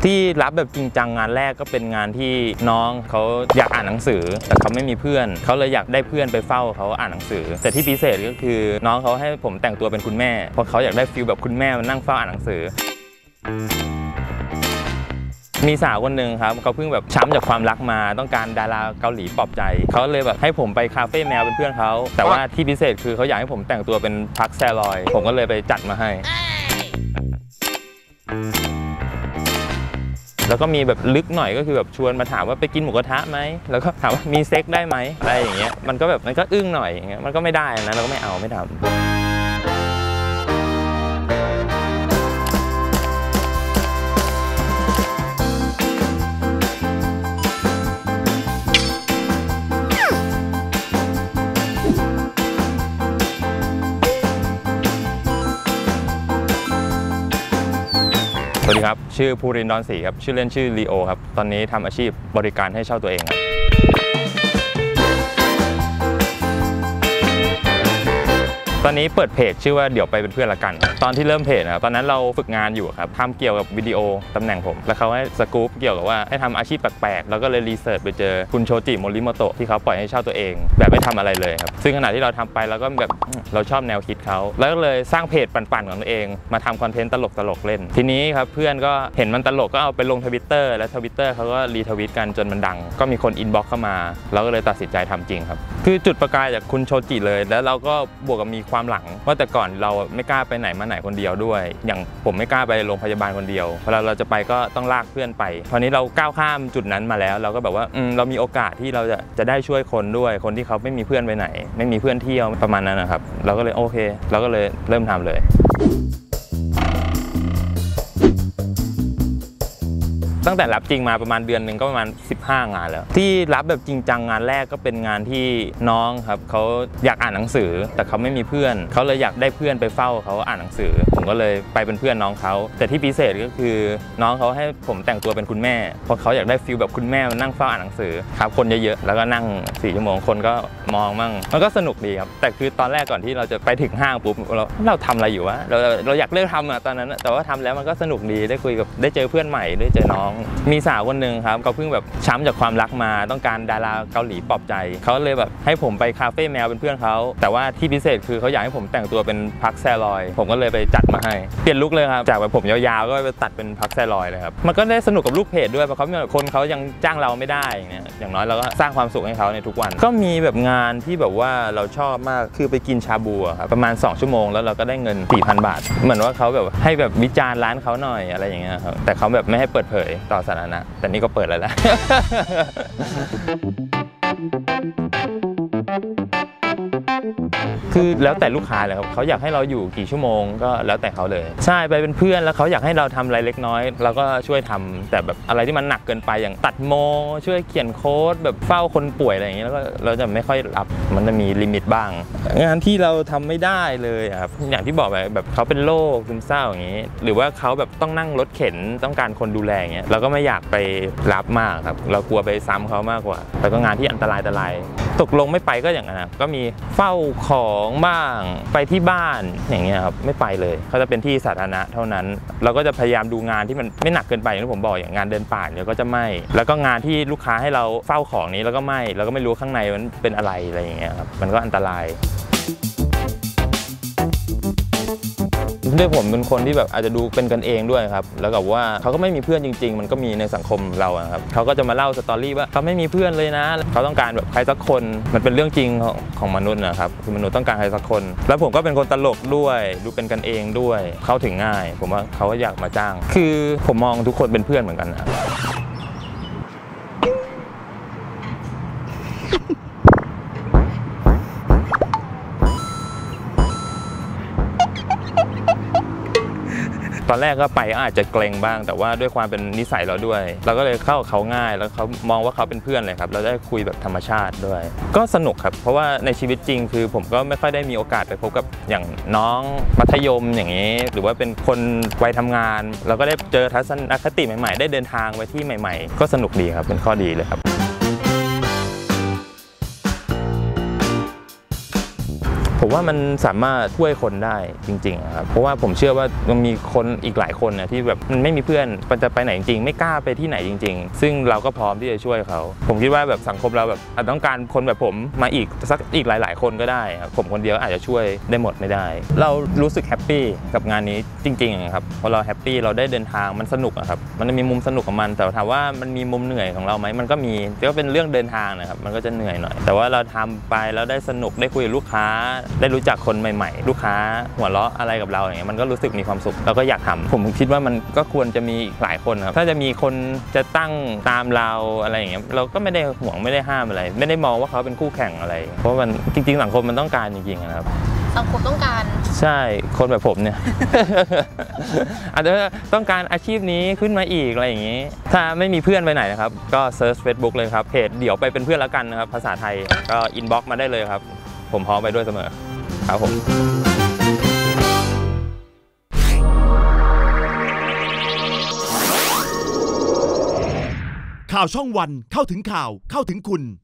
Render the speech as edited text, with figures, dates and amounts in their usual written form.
ที่รับแบบจริงจังงานแรกก็เป็นงานที่น้องเขาอยากอ่านหนังสือแต่เขาไม่มีเพื่อนเขาเลยอยากได้เพื่อนไปเฝ้าเขาอ่านหนังสือแต่ที่พิเศษก็คือน้องเขาให้ผมแต่งตัวเป็นคุณแม่เพราะเขาอยากได้ฟีลแบบคุณแม่มานั่งเฝ้าอ่านหนังสือมีสาวคนหนึ่งครับเขาเพิ่งแบบช้ำจากความรักมาต้องการดาราเกาหลีปลอบใจเขาเลยแบบให้ผมไปคาเฟ่แมวเป็นเพื่อนเขาแต่ว่าที่พิเศษคือเขาอยากให้ผมแต่งตัวเป็นพักแซลอยผมก็เลยไปจัดมาให้แล้วก็มีแบบลึกหน่อยก็คือแบบชวนมาถามว่าไปกินหมูกระทะไหมแล้วก็ถามว่ามีเซ็กได้ไหมอะไรอย่างเงี้ยมันก็แบบมันก็อึ้งหน่อยอย่างเงี้ยมันก็ไม่ได้นะเราก็ไม่เอาไม่ทำสวัสดีครับชื่อภูรินทร์ดอนศรีครับชื่อเล่นชื่อลีโอครับตอนนี้ทำอาชีพบริการให้เช่าตัวเองครับตอนนี้เปิดเพจชื่อว่าเดี๋ยวไปเป็นเพื่อนละกันตอนที่เริ่มเพจนะครับตอนนั้นเราฝึกงานอยู่ครับทำเกี่ยวกับวิดีโอตำแหน่งผมแล้วเขาให้สกู๊ปเกี่ยวกับว่าให้ทำอาชีพแปลกๆแล้วก็เลยรีเสิร์ชไปเจอคุณโชจิโมริโมโตะที่เขาปล่อยให้เช่าตัวเองแบบไม่ทำอะไรเลยครับซึ่งขณะที่เราทำไปเราก็แบบเราชอบแนวคิดเขาแล้วก็เลยสร้างเพจปั่นๆของตัวเองมาทำคอนเทนต์ตลกๆเล่นทีนี้ครับเพื่อนก็เห็นมันตลกก็เอาไปลง Twitter และ Twitter เขาก็รีทวิตกันจนมันดังก็มีคนอินบ็อกซ์เข้ามาเราก็เลยตัดสินใจทำจริงครับคือจุดประกายจากคุณโชจิเลยแล้วเราก็บวกกับมีความหลังว่าแต่ก่อนเราไม่กล้าไปไหนมาไหนคนเดียวด้วยอย่างผมไม่กล้าไปโรงพยาบาลคนเดียวเวลาเราจะไปก็ต้องลากเพื่อนไปตอนนี้เราก้าวข้ามจุดนั้นมาแล้วเราก็แบบว่าเรามีโอกาสที่เราจะได้ช่วยคนด้วยคนที่เขาไม่มีเพื่อนไปไหนไม่มีเพื่อนเที่ยวประมาณนั้นนะครับเราก็เลยโอเคเราก็เลยเริ่มทำเลยตั้งแต่รับจริงมาประมาณเดือนหนึ่งก็ประมาณ15 งานแล้วที่รับแบบจริงจังงานแรกก็เป็นงานที่น้องครับเขาอยากอ่านหนังสือแต่เขาไม่มีเพื่อนเขาเลยอยากได้เพื่อนไปเฝ้าเขาอ่านหนังสือผมก็เลยไปเป็นเพื่อนน้องเขาแต่ที่พิเศษก็คือน้องเขาให้ผมแต่งตัวเป็นคุณแม่เพราะเขาอยากได้ฟีลแบบคุณแม่มานั่งเฝ้าอ่านหนังสือครับคนเยอะๆแล้วก็นั่ง4 ชั่วโมงคนก็มองมั่งมันก็สนุกดีครับแต่คือตอนแรกก่อนที่เราจะไปถึงห้างปุ๊บเราทำอะไรอยู่วะเราอยากเลิกทำอะตอนนั้นแต่ว่าทำแล้วมันก็สนุกดีได้คุยกับได้เจอเพื่อนใหม่ได้เจอน้องมีสาวคนหนึ่งครับเขาเพิ่งแบบช้ำจากความรักมาต้องการดาราเกาหลีปลอบใจเขาเลยแบบให้ผมไปคาเฟ่แมวเป็นเพื่อนเขาแต่ว่าที่พิเศษคือเขาอยากให้ผมแต่งตัวเป็นพักแซลอยผมก็เลยไปจัดมาให้เปลี่ยนลุคเลยครับจากแบบผมยาวๆก็ไปตัดเป็นพักแซลอยเลยครับมันก็ได้สนุกกับลูกเพจด้วยเพราะเขาคนเขายังจ้างเราไม่ได้อย่างน้อยเราก็สร้างความสุขให้เขาในทุกวันก็มีแบบงานที่แบบว่าเราชอบมากคือไปกินชาบูครับประมาณ2 ชั่วโมงแล้วเราก็ได้เงิน 4,000 บาทเหมือนว่าเขาแบบให้แบบวิจารณ์ร้านเขาหน่อยอะไรอย่างเงี้ยครับแต่เขาแบบไม่ให้เปิดเผยต่อสาธารณะแต่นี่ก็เปิดแล้วนะคือแล้วแต่ลูกค้าเลยครับเขาอยากให้เราอยู่กี่ชั่วโมงก็แล้วแต่เขาเลยใช่ไปเป็นเพื่อนแล้วเขาอยากให้เราทำอะไรเล็กน้อยเราก็ช่วยทำแต่แบบอะไรที่มันหนักเกินไปอย่างตัดโมช่วยเขียนโค้ดแบบเฝ้าคนป่วยอะไรอย่างเงี้ยแล้วก็เราจะไม่ค่อยรับมันจะมีลิมิตบ้างงานที่เราทำไม่ได้เลยครับอย่างที่บอกไปแบบเขาเป็นโรคซึมเศร้าอย่างงี้หรือว่าเขาแบบต้องนั่งรถเข็นต้องการคนดูแลอย่างเงี้ยเราก็ไม่อยากไปรับมากครับเรากลัวไปซ้ำเขามากกว่าแล้วก็งานที่อันตรายตกลงไม่ไปก็อย่างนั้นก็มีเฝ้าของบ้างไปที่บ้านอย่างเงี้ยครับไม่ไปเลยเขาจะเป็นที่สาธารณะเท่านั้นเราก็จะพยายามดูงานที่มันไม่หนักเกินไปอย่างที่ผมบอกอย่างงานเดินป่าเนี่ยก็จะไม่แล้วก็งานที่ลูกค้าให้เราเฝ้าของนี้แล้วก็ไม่เราก็ไม่รู้ข้างในมันเป็นอะไรอย่างเงี้ยครับมันก็อันตรายด้วยผมเป็นคนที่แบบอาจจะดูเป็นกันเองด้วยครับแล้วกับว่าเขาก็ไม่มีเพื่อนจริงๆมันก็มีในสังคมเราครับเขาก็จะมาเล่าสตอรี่ว่าเขาไม่มีเพื่อนเลยนะเขาต้องการแบบใครสักคนมันเป็นเรื่องจริงของมนุษย์นะครับคือมนุษย์ต้องการใครสักคนแล้วผมก็เป็นคนตลกด้วยดูเป็นกันเองด้วยเข้าถึงง่ายผมว่าเขาก็อยากมาจ้างคือผมมองทุกคนเป็นเพื่อนเหมือนกันนะตอนแรกก็ไปอาจจะเกรงบ้างแต่ว่าด้วยความเป็นนิสัยเราด้วยเราก็เลยเข้าเขาง่ายแล้วเขามองว่าเขาเป็นเพื่อนเลยครับเราได้คุยแบบธรรมชาติด้วยก็สนุกครับเพราะว่าในชีวิตจริงคือผมก็ไม่ค่อยได้มีโอกาสไปพบกับอย่างน้องมัธยมอย่างนี้หรือว่าเป็นคนวัยทำงานเราก็ได้เจอทัศนคติใหม่ๆได้เดินทางไปที่ใหม่ๆก็สนุกดีครับเป็นข้อดีเลยครับผมว่ามันสามารถช่วยคนได้จริงๆครับเพราะว่าผมเชื่อว่ามันมีคนอีกหลายคนนะที่แบบมันไม่มีเพื่อนมันจะไปไหนจริงๆไม่กล้าไปที่ไหนจริงๆซึ่งเราก็พร้อมที่จะช่วยเขาผมคิดว่าแบบสังคมเราแบบอาจต้องการคนแบบผมมาอีกหลายๆคนก็ได้ครับผมคนเดียวอาจจะช่วยได้หมดไม่ได้เรารู้สึกแฮปปี้กับงานนี้จริงๆครับพอเราแฮปปี้เราได้เดินทางมันสนุกครับมันมีมุมสนุกของมันแต่ถามว่ามันมีมุมเหนื่อยของเราไหมมันก็มีก็เป็นเรื่องเดินทางนะครับมันก็จะเหนื่อยหน่อยแต่ว่าเราทำไปแล้วได้สนุกได้คุยกับลูกค้าได้รู้จักคนใหม่ๆลูกค้าหัวเราะอะไรกับเราอย่างเงี้ยมันก็รู้สึกมีความสุขเราก็อยากทำผมคิดว่ามันก็ควรจะมีอีกหลายคนครับถ้าจะมีคนจะตั้งตามเราอะไรอย่างเงี้ยเราก็ไม่ได้ห่วงไม่ได้ห้ามอะไรไม่ได้มองว่าเขาเป็นคู่แข่งอะไรเพราะมันจริงๆสังคมมันต้องการจริงๆนะครับสังคมต้องการใช่คนแบบผมเนี่ย อาจจะต้องการอาชีพนี้ขึ้นมาอีกอะไรอย่างนี้ถ้าไม่มีเพื่อนไปไหนนะครับก็เซิร์ช Facebook เลยครับเพจเดี๋ยวไปเป็นเพื่อนแล้วกันนะครับภาษาไทยก็อินบ็อกซ์มาได้เลยครับผมพร้อมไปด้วยเสมอครับผมข่าวช่องวันเข้าถึงข่าวเข้าถึงคุณ